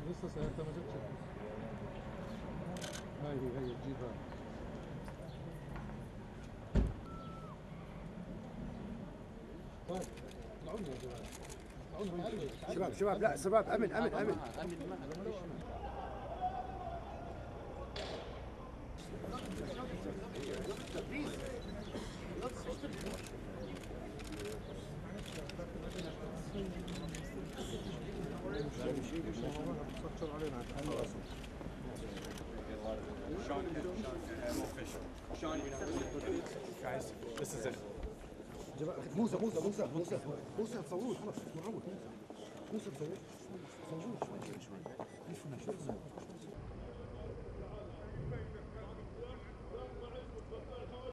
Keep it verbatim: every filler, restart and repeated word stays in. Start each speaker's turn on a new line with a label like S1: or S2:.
S1: لسه سيارتها ما جاتش. هاي هي هي تجيبها. طيب طلعوا لنا يا جماعه. طلعوا لنا
S2: شباب شباب لا شباب امن امن امن.
S3: Guys, this is it.
S2: موسى موسى موسى موسى موسى تصوروه خلاص نروح موسى موسى تصوروه صوروه شوي شوي شوي